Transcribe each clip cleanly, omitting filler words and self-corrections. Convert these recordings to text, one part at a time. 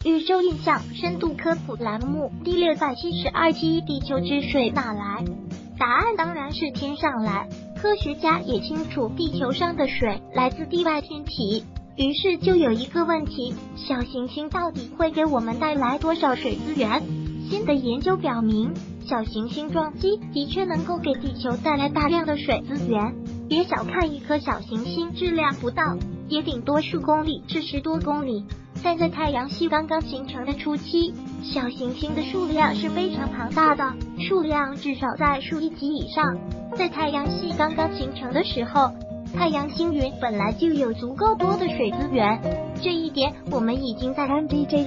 宇宙印象深度科普栏目第672期地球之水哪来？答案当然是天上来。科学家也清楚地球上的水来自地外天体，于是就有一个问题，小行星到底会给我们带来多少水资源？新的研究表明，小行星撞击的确能够给地球带来大量的水资源。别小看一颗小行星，质量不到，也顶多数公里至10多公里。但在太阳系刚刚形成的初期，小行星的数量是非常庞大的，数量至少在数亿级以上。在太阳系刚刚形成的时候，太阳星云本来就有足够多的水资源，这一点我们已经在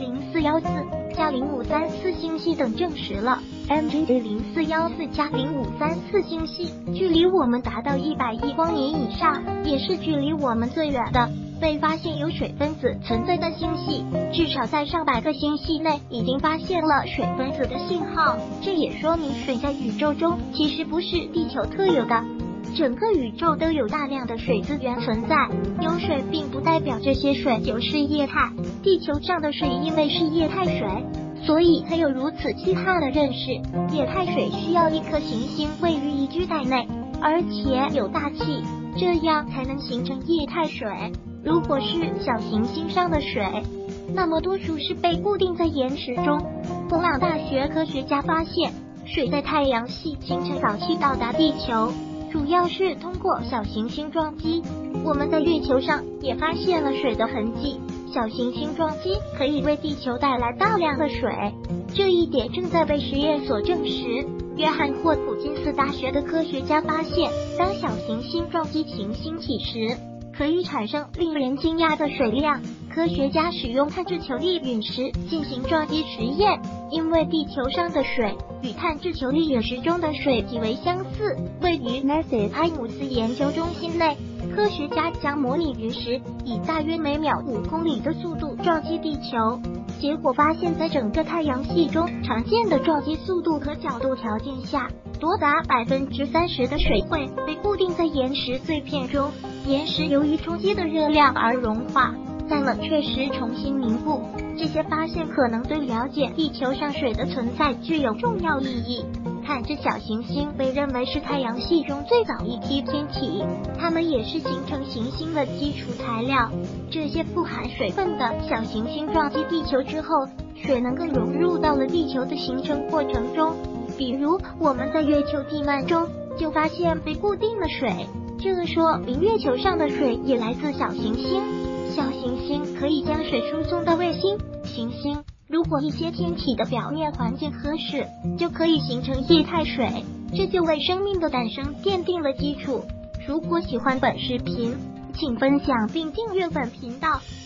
MGJ04加0534星系等证实了。MGJ0414加0534星系距离我们达到100亿光年以上，也是距离我们最远的被发现有水分子存在的星系，至少在上百个星系内已经发现了水分子的信号。这也说明水在宇宙中其实不是地球特有的，整个宇宙都有大量的水资源存在。有水并不代表这些水就是液态，地球上的水因为是液态水，所以才有如此稀罕的认识。液态水需要一颗行星位于宜居带内，而且有大气，这样才能形成液态水。如果是小行星上的水，那么多数是被固定在岩石中。布朗大学科学家发现，水在太阳系形成早期到达地球，主要是通过小行星撞击。我们在月球上也发现了水的痕迹，小行星撞击可以为地球带来大量的水，这一点正在被实验所证实。约翰霍普金斯大学的科学家发现，当小行星撞击行星体时，可以产生令人惊讶的水量。科学家使用碳质球粒陨石进行撞击实验，因为地球上的水与碳质球粒陨石中的水极为相似。位于 NASA 埃姆斯研究中心内，科学家将模拟陨石以大约每秒5公里的速度撞击地球，结果发现在整个太阳系中常见的撞击速度和角度条件下，多达30%的水会被固定在岩石碎片中，岩石由于冲击的热量而融化，在冷却时重新凝固。这些发现可能对了解地球上水的存在具有重要意义。碳质小行星被认为是太阳系中最早一批天体，它们也是形成行星的基础材料。这些富含水分的小行星撞击地球之后，水能够融入到了地球的形成过程中。比如我们在月球地幔中就发现被固定的水，这说明月球上的水也来自小行星。小行星可以将水输送到卫星、行星，如果一些天体的表面环境合适，就可以形成液态水，这就为生命的诞生奠定了基础。如果喜欢本视频，请分享并订阅本频道。